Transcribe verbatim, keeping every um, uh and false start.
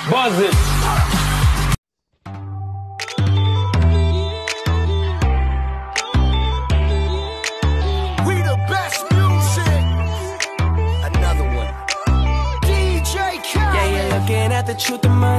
Buzz it. We the best music. Another one. D J Khaled. Yeah, you're looking at the truth of my